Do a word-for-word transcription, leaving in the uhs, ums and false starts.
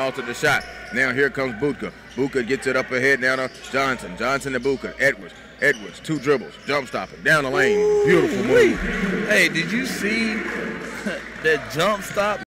altered the shot. Now here comes Bootka. Bootka gets it up ahead now to Johnson. Johnson to Bootka. Edwards. Edwards, two dribbles, jump stopping, down the lane. Beautiful move. Hey, did you see that jump stop?